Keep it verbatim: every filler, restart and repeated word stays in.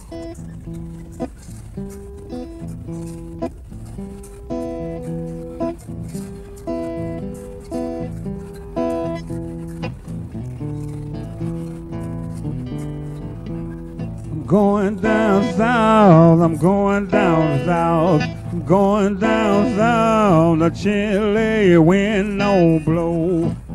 Going down south, I'm going down south, I'm going down south, the chilly wind don't blow.